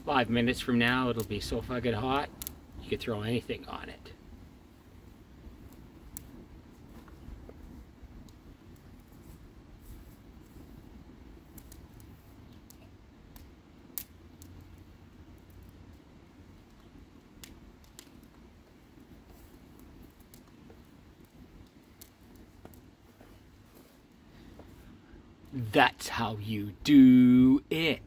5 minutes from now, it'll be so fucking hot, you could throw anything on it. That's how you do it.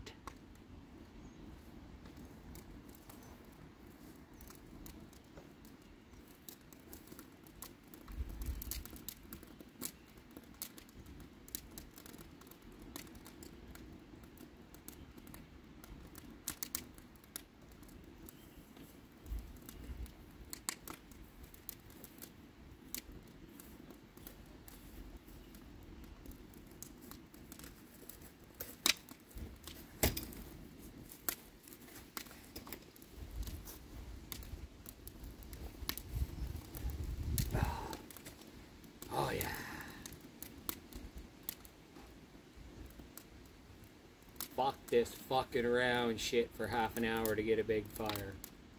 Oh yeah. Fuck this fucking around shit for half an hour to get a big fire.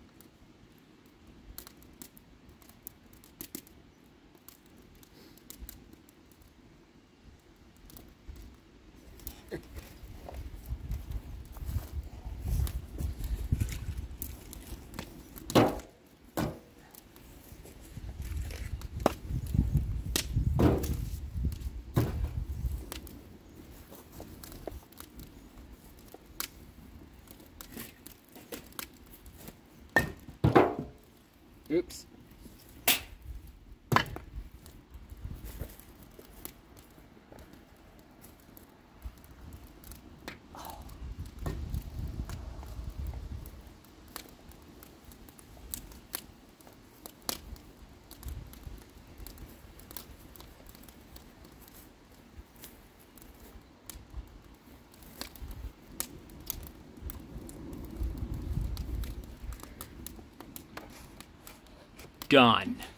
Oops. Done.